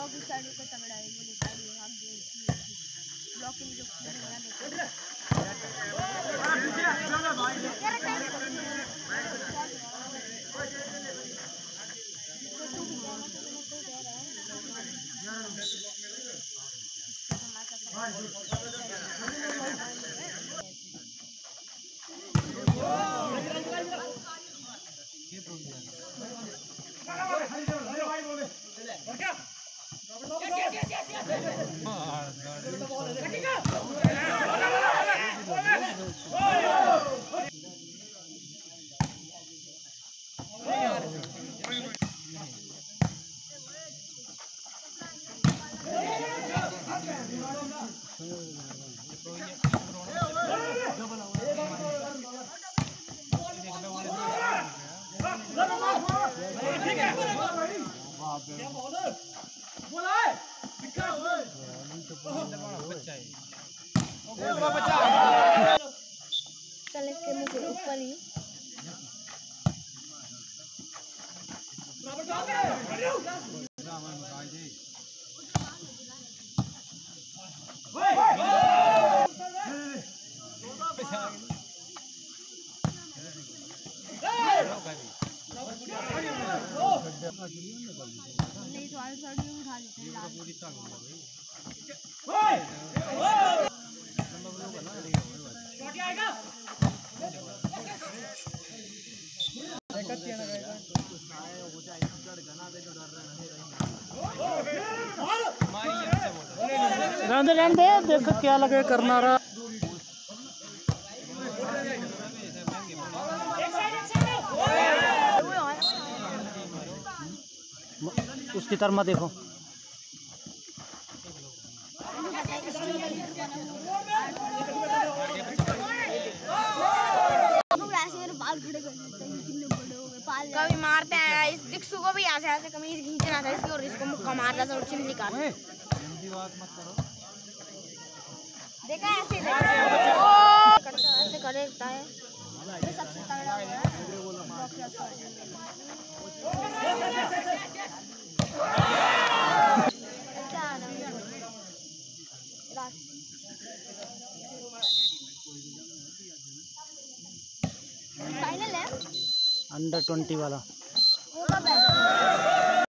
Block इस side पे तगड़ा है, वो साइड में भाग गए ब्लॉक के लिए जो बना देते हैं। चल इसके मुंह के ऊपर ही नहीं तो साइड में उठा लेते हैं पूरी रहने दे, देखो क्या लगे करना रहा। उसकी तरफ मत देखो। कभी मारते हैं इस दिक्सु को भी ऐसे ऐसे कमीज खींचना था इसकी और इसको मुक्का मारना था और चिमटी काट। देखा ऐसे ऐसे कर देता है ये सबसे तगड़ा है। फाइनल है अंडर 20 वाला।